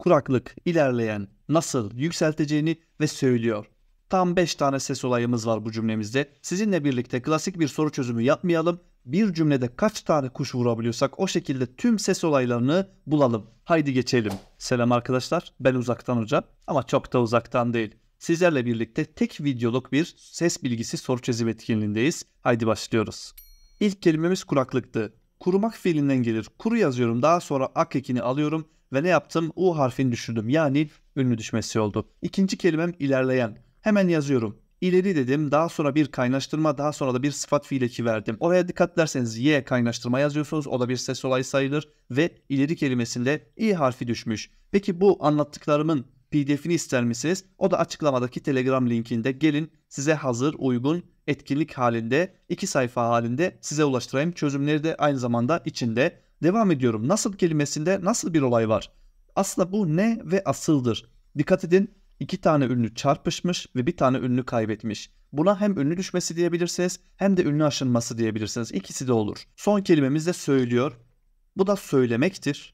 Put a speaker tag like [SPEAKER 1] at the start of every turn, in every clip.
[SPEAKER 1] kuraklık, ilerleyen, nasıl, yükselteceğini ve söylüyor. Tam 5 tane ses olayımız var bu cümlemizde. Sizinle birlikte klasik bir soru çözümü yapmayalım. Bir cümlede kaç tane kuş vurabiliyorsak o şekilde tüm ses olaylarını bulalım. Haydi geçelim. Selam arkadaşlar, ben Uzaktan Hoca ama çok da uzaktan değil. Sizlerle birlikte tek videoluk bir ses bilgisi soru çözüm etkinliğindeyiz. Haydi başlıyoruz. İlk kelimemiz kuraklıktı. Kurumak fiilinden gelir. Kuru yazıyorum, daha sonra ak ekini alıyorum ve ne yaptım? U harfini düşürdüm. Yani ünlü düşmesi oldu. İkinci kelimem ilerleyen. Hemen yazıyorum. İleri dedim, daha sonra bir kaynaştırma, daha sonra da bir sıfat fiil eki verdim. Oraya dikkat ederseniz y kaynaştırma yazıyorsunuz. O da bir ses olayı sayılır ve ileri kelimesinde i harfi düşmüş. Peki bu anlattıklarımın PDF'ini ister misiniz? O da açıklamadaki Telegram linkinde. Gelin size hazır, uygun, etkinlik halinde, 2 sayfa halinde size ulaştırayım. Çözümleri de aynı zamanda içinde. Devam ediyorum. Nasıl kelimesinde nasıl bir olay var? Aslında bu ne ve asıldır. Dikkat edin. 2 tane ünlü çarpışmış ve bir tane ünlü kaybetmiş. Buna hem ünlü düşmesi diyebilirsiniz hem de ünlü aşınması diyebilirsiniz. İkisi de olur. Son kelimemiz de söylüyor. Bu da söylemektir.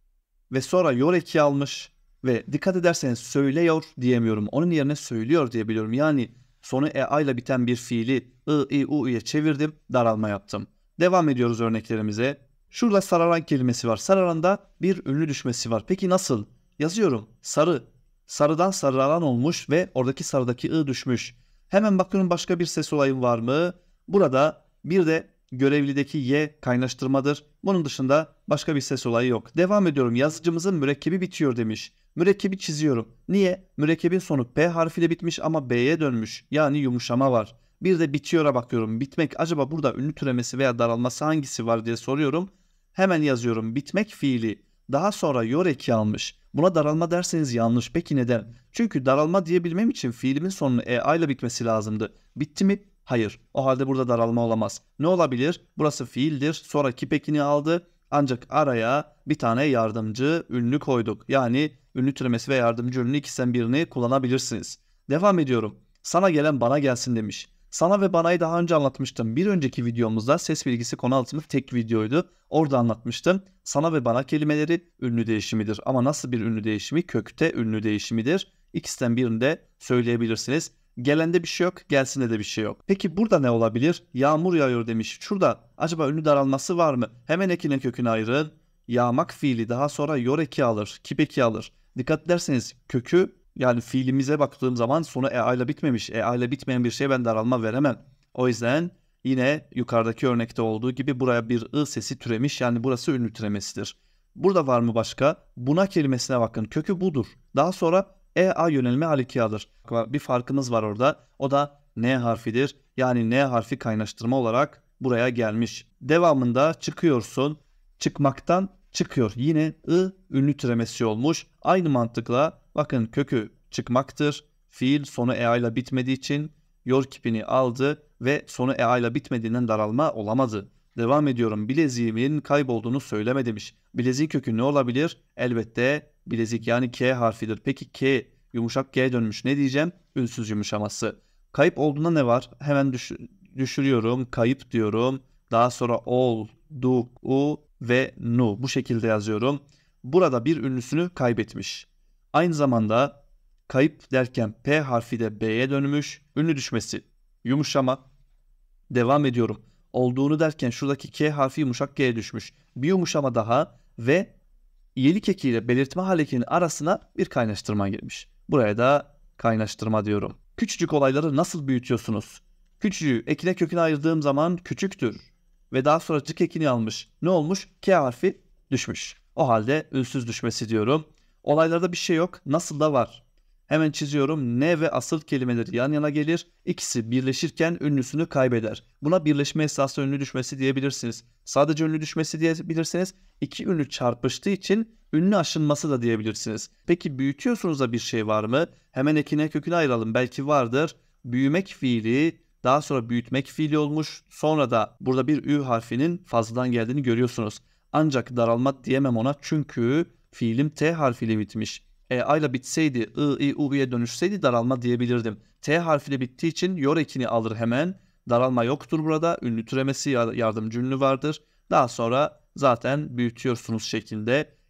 [SPEAKER 1] Ve sonra yor eki almış ve dikkat ederseniz söylüyor diyemiyorum. Onun yerine söylüyor diyebiliyorum. Yani sonu a ile biten bir fiili i, i, u'ya çevirdim, daralma yaptım. Devam ediyoruz örneklerimize. Şurada sararan kelimesi var. Sararanda bir ünlü düşmesi var. Peki nasıl? Yazıyorum. Sarı. Sarıdan sararan olmuş ve oradaki sarıdaki ı düşmüş. Hemen bakıyorum başka bir ses olayım var mı? Burada bir de görevlideki y kaynaştırmadır. Bunun dışında başka bir ses olayı yok. Devam ediyorum. Yazıcımızın mürekkebi bitiyor demiş. Mürekkebi çiziyorum. Niye? Mürekkebin sonu P harfiyle bitmiş ama B'ye dönmüş. Yani yumuşama var. Bir de bitiyor'a bakıyorum. Bitmek, acaba burada ünlü türemesi veya daralması hangisi var diye soruyorum. Hemen yazıyorum. Bitmek fiili daha sonra yor eki almış. Buna daralma derseniz yanlış. Peki neden? Çünkü daralma diyebilmem için fiilimin sonunun a ile bitmesi lazımdı. Bitti mi? Hayır. O halde burada daralma olamaz. Ne olabilir? Burası fiildir. Sonra kip ekini aldı. Ancak araya bir tane yardımcı ünlü koyduk. Yani ünlü türemesi ve yardımcı ünlü ikisinden birini kullanabilirsiniz. Devam ediyorum. Sana gelen bana gelsin demiş. Sana ve banayı daha önce anlatmıştım. Bir önceki videomuzda ses bilgisi konu altında tek videoydu. Orada anlatmıştım. Sana ve bana kelimeleri ünlü değişimidir. Ama nasıl bir ünlü değişimi? Kökte ünlü değişimidir. İkisinden birini de söyleyebilirsiniz. Gelende bir şey yok, gelsinde de bir şey yok. Peki burada ne olabilir? Yağmur yağıyor demiş. Şurada acaba ünlü daralması var mı? Hemen ekine kökünü ayırın. Yağmak fiili daha sonra yor eki alır, kip eki alır. Dikkat ederseniz kökü, yani fiilimize baktığım zaman sonu a ile bitmemiş. A ile bitmeyen bir şeye ben daralma veremem. O yüzden yine yukarıdaki örnekte olduğu gibi buraya bir ı sesi türemiş. Yani burası ünlü türemesidir. Burada var mı başka? Buna kelimesine bakın. Kökü budur. Daha sonra a yönelme hal 2 alır. Bir farkımız var orada. O da n harfidir. Yani n harfi kaynaştırma olarak buraya gelmiş. Devamında çıkıyorsun. Çıkmaktan çıkıyor. Yine ı ünlü türemesi olmuş. Aynı mantıkla bakın kökü çıkmaktır. Fiil sonu a ile bitmediği için yor kipini aldı ve sonu a ile bitmediğinden daralma olamadı. Devam ediyorum. Bileziğimin kaybolduğunu söyleme demiş. Bilezik kökü ne olabilir? Elbette bilezik, yani K harfidir. Peki K yumuşak G dönmüş. Ne diyeceğim? Ünsüz yumuşaması. Kayıp olduğunda ne var? Hemen düşürüyorum. Kayıp diyorum. Daha sonra ol, du, u ve nu. Bu şekilde yazıyorum. Burada bir ünlüsünü kaybetmiş. Aynı zamanda kayıp derken P harfi de B'ye dönmüş. Ünlü düşmesi. Yumuşama. Devam ediyorum. Olduğunu derken şuradaki K harfi yumuşak G'ye düşmüş. Bir yumuşama daha ve iyilik ekiyle belirtme halekinin arasına bir kaynaştırma girmiş. Buraya da kaynaştırma diyorum. Küçücük olayları nasıl büyütüyorsunuz? Küçücüğü ekine köküne ayırdığım zaman küçüktür. Ve daha sonra cık ekini almış. Ne olmuş? K harfi düşmüş. O halde ünsüz düşmesi diyorum. Olaylarda bir şey yok. Nasıl da var. Hemen çiziyorum. Ne ve asıl kelimeleri yan yana gelir. İkisi birleşirken ünlüsünü kaybeder. Buna birleşme esası ünlü düşmesi diyebilirsiniz. Sadece ünlü düşmesi diyebilirsiniz. İki ünlü çarpıştığı için ünlü aşınması da diyebilirsiniz. Peki büyütüyorsunuz da bir şey var mı? Hemen ekine köküne ayıralım. Belki vardır. Büyümek fiili daha sonra büyütmek fiili olmuş. Sonra da burada bir ü harfinin fazladan geldiğini görüyorsunuz. Ancak daralma diyemem ona çünkü fiilim T harfiyle bitmiş. A ile bitseydi, I, I, U'ya dönüşseydi daralma diyebilirdim. T harfiyle bittiği için yor ekini alır hemen. Daralma yoktur burada. Ünlü türemesi yardımcı ünlü vardır. Daha sonra zaten büyütüyorsunuz şeklinde.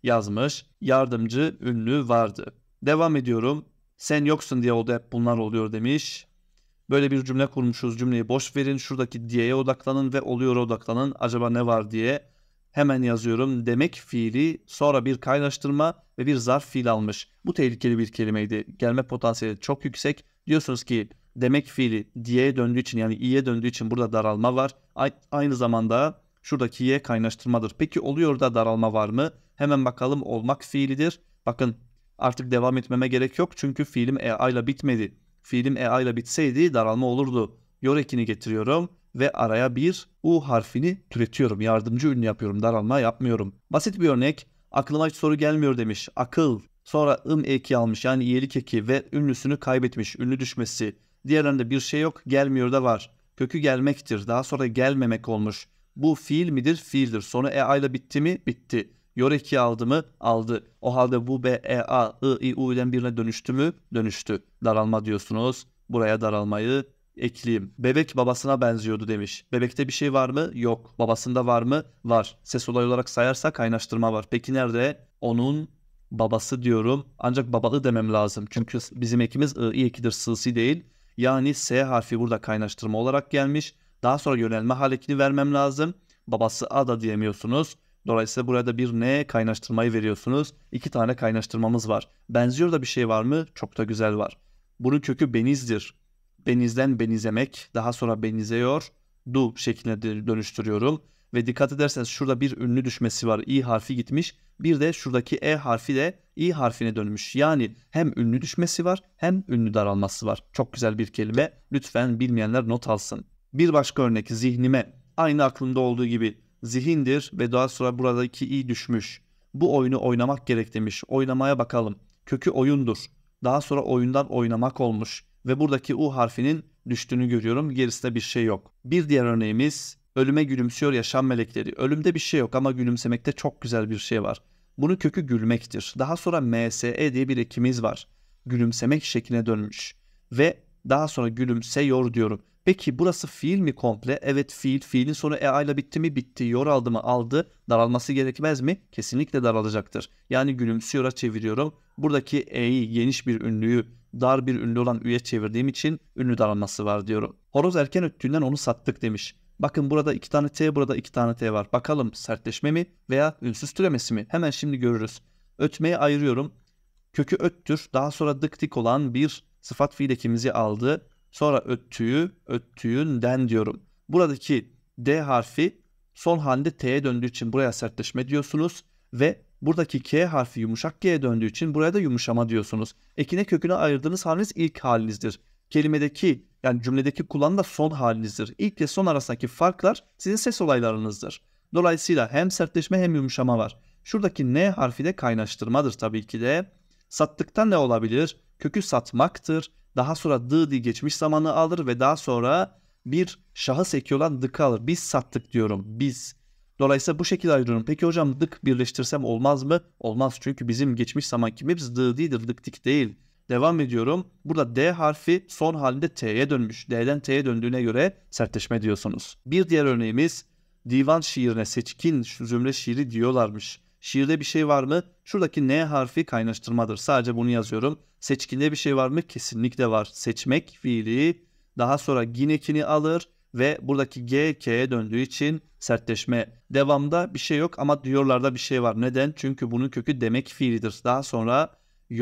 [SPEAKER 1] yazmış. Yardımcı ünlü vardı. Devam ediyorum. Sen yoksun diye oldu, hep bunlar oluyor demiş. Böyle bir cümle kurmuşuz. Cümleyi boş verin. Şuradaki diye'ye odaklanın ve oluyor'a odaklanın. Acaba ne var diye. Hemen yazıyorum. Demek fiili sonra bir kaynaştırma ve bir zarf fiil almış. Bu tehlikeli bir kelimeydi. Gelme potansiyeli çok yüksek. Diyorsunuz ki demek fiili diye'ye döndüğü için, yani i'ye döndüğü için burada daralma var. Aynı zamanda şuradaki y'ye kaynaştırmadır. Peki oluyor da daralma var mı? Hemen bakalım, olmak fiilidir. Bakın artık devam etmeme gerek yok çünkü fiilim ea ile bitmedi. Fiilim ea ile bitseydi daralma olurdu. Yor ekini getiriyorum ve araya bir u harfini türetiyorum. Yardımcı ünlü yapıyorum. Daralma yapmıyorum. Basit bir örnek. Aklıma hiç soru gelmiyor demiş. Akıl. Sonra eki almış, yani iyilik eki ve ünlüsünü kaybetmiş. Ünlü düşmesi. Diğerlerinde bir şey yok. Gelmiyor da var. Kökü gelmektir. Daha sonra gelmemek olmuş. Bu fiil midir? Fiildir. Sonu ea ile bitti mi? Bitti. Yor eki aldı mı? Aldı. O halde bu b, e, a, i, i, u'den birine dönüştü mü? Dönüştü. Daralma diyorsunuz. Buraya daralmayı ekleyeyim. Bebek babasına benziyordu demiş. Bebekte bir şey var mı? Yok. Babasında var mı? Var. Ses olayı olarak sayarsak kaynaştırma var. Peki nerede? Onun babası diyorum. Ancak babalı demem lazım. Çünkü bizim ekimiz i ekidir, sığsi değil. Yani S harfi burada kaynaştırma olarak gelmiş. Daha sonra yönelme hal ekini vermem lazım. Babası a da diyemiyorsunuz. Dolayısıyla burada bir ne kaynaştırmayı veriyorsunuz. 2 tane kaynaştırmamız var. Benziyor da bir şey var mı? Çok da güzel var. Bunun kökü benizdir. Benizden benizemek, daha sonra benizeyor, du şekline dönüştürüyorum. Ve dikkat ederseniz şurada bir ünlü düşmesi var. İ harfi gitmiş. Bir de şuradaki e harfi de i harfine dönmüş. Yani hem ünlü düşmesi var hem ünlü daralması var. Çok güzel bir kelime. Lütfen bilmeyenler not alsın. Bir başka örnek, zihnime. Aynı aklımda olduğu gibi zihindir ve daha sonra buradaki i düşmüş. Bu oyunu oynamak gerek demiş. Oynamaya bakalım. Kökü oyundur. Daha sonra oyundan oynamak olmuş. Ve buradaki u harfinin düştüğünü görüyorum. Gerisinde bir şey yok. Bir diğer örneğimiz, ölüme gülümsüyor yaşam melekleri. Ölümde bir şey yok ama gülümsemekte çok güzel bir şey var. Bunun kökü gülmektir. Daha sonra mse diye bir ekimiz var. Gülümsemek şekline dönmüş. Ve daha sonra gülümseyor diyorum. Peki burası fiil mi komple? Evet fiil. Fiilin sonu ea ile bitti mi? Bitti. Yor aldı mı? Aldı. Daralması gerekmez mi? Kesinlikle daralacaktır. Yani gülümsüyor'a çeviriyorum. Buradaki e'yi, geniş bir ünlüyü dar bir ünlü olan ü'ye çevirdiğim için ünlü daralması var diyorum. Horoz erken öttüğünden onu sattık demiş. Bakın burada 2 tane t, burada 2 tane t var. Bakalım sertleşme mi veya ünsüz türemesi mi? Hemen şimdi görürüz. Ötmeyi ayırıyorum. Kökü öttür. Daha sonra dık dik olan bir sıfat fiil ekimizi aldı. Sonra öttüğü, öttüğünden diyorum. Buradaki d harfi son halinde t'ye döndüğü için buraya sertleşme diyorsunuz. Ve buradaki k harfi yumuşak g'ye döndüğü için buraya da yumuşama diyorsunuz. Ekine köküne ayırdığınız haliniz ilk halinizdir. Kelimedeki, yani cümledeki kullanım da son halinizdir. İlk ve son arasındaki farklar sizin ses olaylarınızdır. Dolayısıyla hem sertleşme hem yumuşama var. Şuradaki n harfi de kaynaştırmadır tabii ki de. Sattıktan ne olabilir? Kökü satmaktır. Daha sonra dı geçmiş zamanı alır ve daha sonra bir şahıs eki olan dıkı alır. Biz sattık diyorum. Biz. Dolayısıyla bu şekilde ayırıyorum. Peki hocam dık birleştirsem olmaz mı? Olmaz, çünkü bizim geçmiş zaman kimimiz dı değildir, dık dik değil. Devam ediyorum. Burada D harfi son halinde T'ye dönmüş. D'den T'ye döndüğüne göre sertleşme diyorsunuz. Bir diğer örneğimiz, divan şiirine seçkin zümre şiiri diyorlarmış. Şiirde bir şey var mı? Şuradaki N harfi kaynaştırmadır. Sadece bunu yazıyorum. Seçkinde bir şey var mı? Kesinlikle var. Seçmek fiili daha sonra gin ekini alır ve buradaki G K'ye döndüğü için sertleşme. Devamda bir şey yok ama diyorlarda bir şey var. Neden? Çünkü bunun kökü demek fiilidir. Daha sonra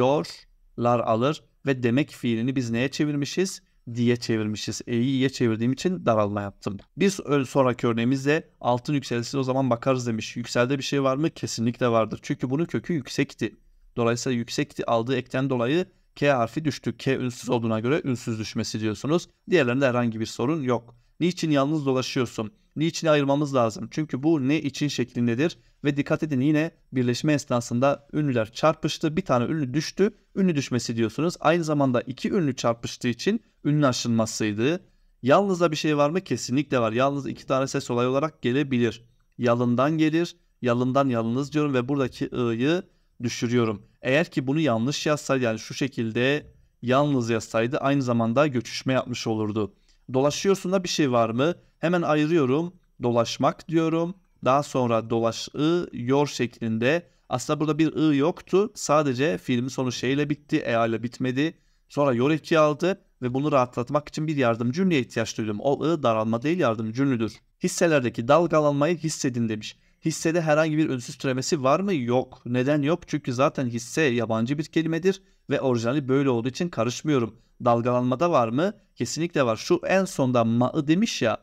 [SPEAKER 1] yorlar alır ve demek fiilini biz neye çevirmişiz? Diye çevirmişiz. E'yi i'ye çevirdiğim için daralma yaptım. Bir sonraki örneğimizde altın yükselsin, o zaman bakarız demiş. Yükselde bir şey var mı? Kesinlikle vardır. Çünkü bunun kökü yüksekti. Dolayısıyla yüksekti aldığı ekten dolayı K harfi düştü. K ünsüz olduğuna göre ünsüz düşmesi diyorsunuz. Diğerlerinde herhangi bir sorun yok. Niçin yalnız dolaşıyorsun? Niçin ayırmamız lazım? Çünkü bu ne için şeklindedir. Ve dikkat edin, yine birleşme esnasında ünlüler çarpıştı. Bir tane ünlü düştü. Ünlü düşmesi diyorsunuz. Aynı zamanda 2 ünlü çarpıştığı için ünlü aşınmasıydı. Yalnızda bir şey var mı? Kesinlikle var. Yalnız 2 tane ses olay olarak gelebilir. Yalından gelir. Yalından yalnız diyorum ve buradaki ı'yı düşürüyorum. Eğer ki bunu yanlış yazsaydı, yani şu şekilde yalnız yazsaydı, aynı zamanda göçüşme yapmış olurdu. Dolaşıyorsun da bir şey var mı? Hemen ayırıyorum. Dolaşmak diyorum. Daha sonra dolaşıyor şeklinde Aslında burada bir ı yoktu. Sadece filmin sonu şeyle bitti, ea ile bitmedi. Sonra yor eki aldı ve bunu rahatlatmak için bir yardımcı cümleye ihtiyaç duydum. O ı daralma değil, yardımcı cümledir. Hisselerdeki dalgalanmayı hissedin demiş. Hissede herhangi bir ünsüz türemesi var mı? Yok. Neden yok? Çünkü zaten hisse yabancı bir kelimedir ve orijinali böyle olduğu için karışmıyorum. Dalgalanmada var mı? Kesinlikle var. Şu en sonda ma'ı demiş ya.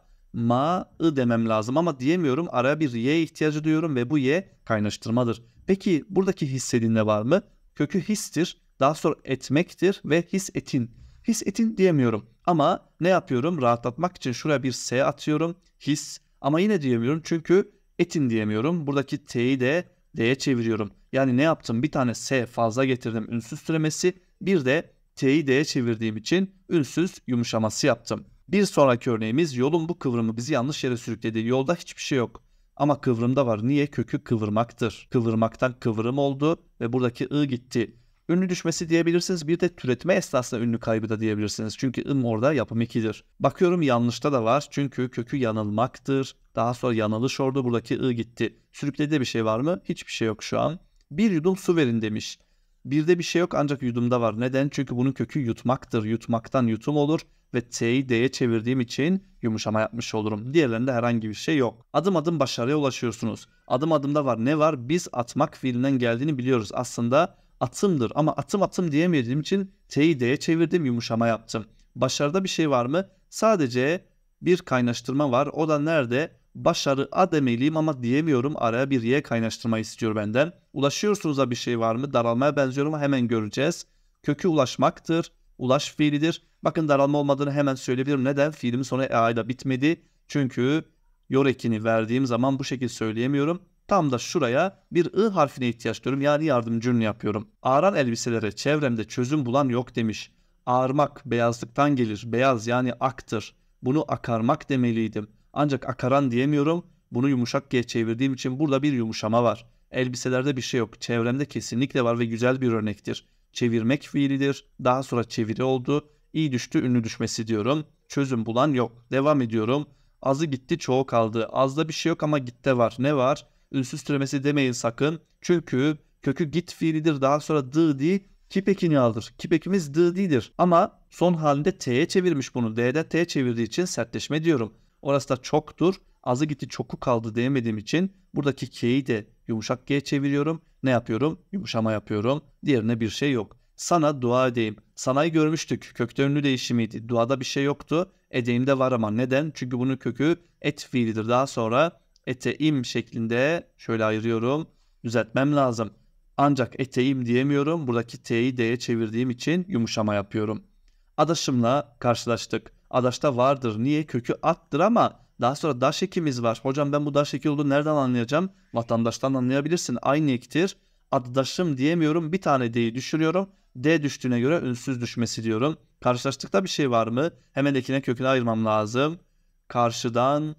[SPEAKER 1] Ma'ı demem lazım ama diyemiyorum. Araya bir y ihtiyacı duyuyorum ve bu y kaynaştırmadır. Peki buradaki hissedinde var mı? Kökü histir. Daha sonra etmektir ve his etin. His etin diyemiyorum. Ama ne yapıyorum? Rahatlatmak için şuraya bir s atıyorum. His. Ama yine diyemiyorum çünkü etin diyemiyorum. Buradaki t'yi de d'ye çeviriyorum. Yani ne yaptım? Bir tane s fazla getirdim. Ünsüz türemesi. Bir de t'yi d'ye çevirdiğim için ünsüz yumuşaması yaptım. Bir sonraki örneğimiz yolun bu kıvrımı bizi yanlış yere sürükledi. Yolda hiçbir şey yok. Ama kıvrımda var. Niye? Kökü kıvırmaktır. Kıvırmaktan kıvrım oldu ve buradaki ı gitti. Ünlü düşmesi diyebilirsiniz. Bir de türetme esnasında ünlü kaybı da diyebilirsiniz. Çünkü orada yapım ekidir. Bakıyorum yanlışta da var. Çünkü kökü yanılmaktır. Daha sonra yanılış oldu. Buradaki ı gitti. Sürüklediği bir şey var mı? Hiçbir şey yok şu an. Bir yudum su verin demiş. Birde bir şey yok ancak yudumda var. Neden? Çünkü bunun kökü yutmaktır. Yutmaktan yutum olur ve t'yi d'ye çevirdiğim için yumuşama yapmış olurum. Diğerlerinde herhangi bir şey yok. Adım adım başarıya ulaşıyorsunuz. Adım adımda var. Ne var? Biz atmak fiilinden geldiğini biliyoruz. Aslında atımdır ama atım diyemediğim için t'yi d'ye çevirdim, yumuşama yaptım. Başarıda bir şey var mı? Sadece bir kaynaştırma var. O da nerede? Başarı a demeliyim ama diyemiyorum. Araya bir y kaynaştırma istiyor benden. Ulaşıyorsunuz'a bir şey var mı? Daralmaya benziyor ama hemen göreceğiz. Kökü ulaşmaktır. Ulaş fiilidir. Bakın daralma olmadığını hemen söyleyebilirim. Neden? Fiilimin sonu a ile bitmedi. Çünkü yor ekini verdiğim zaman bu şekilde söyleyemiyorum. Tam da şuraya bir ı harfine ihtiyaç duyuyorum. Yani yardımcı cümle yapıyorum. Ağıran elbiselere çevremde çözüm bulan yok demiş. Ağarmak beyazlıktan gelir. Beyaz yani aktır. Bunu akarmak demeliydim. Ancak akaran diyemiyorum. Bunu yumuşak g çevirdiğim için burada bir yumuşama var. Elbiselerde bir şey yok. Çevremde kesinlikle var ve güzel bir örnektir. Çevirmek fiilidir. Daha sonra çeviri oldu. İyi düştü, ünlü düşmesi diyorum. Çözüm bulan yok. Devam ediyorum. Azı gitti, çoğu kaldı. Azda bir şey yok ama gitte var. Ne var? Ünsüz türemesi demeyin sakın. Çünkü kökü git fiilidir. Daha sonra dı di kip ekini alır. Kip ekimiz dı di'dir. Ama son halinde t'ye çevirmiş bunu. D'den t'ye çevirdiği için sertleşme diyorum. Orası da çoktur. Azı gitti, çoku kaldı diyemediğim için buradaki k'yi de yumuşak g çeviriyorum. Ne yapıyorum? Yumuşama yapıyorum. Diğerine bir şey yok. Sana dua edeyim. Sanayı görmüştük. Kökte ünlü değişimiydi. Duada bir şey yoktu. Edeyimde var ama neden? Çünkü bunun kökü et fiilidir. Daha sonra eteim şeklinde şöyle ayırıyorum. Düzeltmem lazım. Ancak eteğim diyemiyorum. Buradaki t'yi d'ye çevirdiğim için yumuşama yapıyorum. Adaşımla karşılaştık. Adaşta vardır. Niye? Kökü attır ama daha sonra daş ekimiz var. Hocam ben bu daş eki olduğunu nereden anlayacağım? Vatandaştan anlayabilirsin. Aynı ektir. Adaşım diyemiyorum. Bir tane d'yi düşürüyorum. D düştüğüne göre ünsüz düşmesi diyorum. Karşılaştıkta bir şey var mı? Hemen ekine kökünü ayırmam lazım. Karşıdan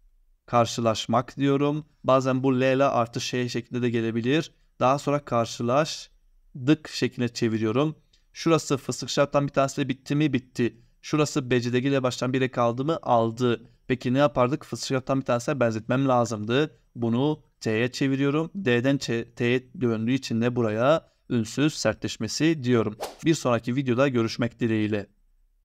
[SPEAKER 1] karşılaşmak diyorum. Bazen bu L ile artı şey şeklinde de gelebilir. Daha sonra karşılaştık şekline çeviriyorum. Şurası fıstık şarttan bir tanesi bitti mi? Bitti. Şurası becedeki ile baştan bir ek aldı mı? Aldı. Peki ne yapardık? Fıstık şarttan bir tanesine benzetmem lazımdı. Bunu T'ye çeviriyorum. D'den T'ye döndüğü için de buraya ünsüz sertleşmesi diyorum. Bir sonraki videoda görüşmek dileğiyle.